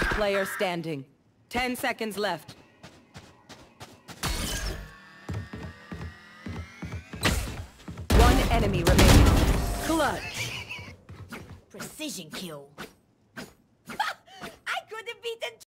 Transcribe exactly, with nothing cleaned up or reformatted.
player standing. Ten seconds left. One enemy remaining. Clutch. Precision kill.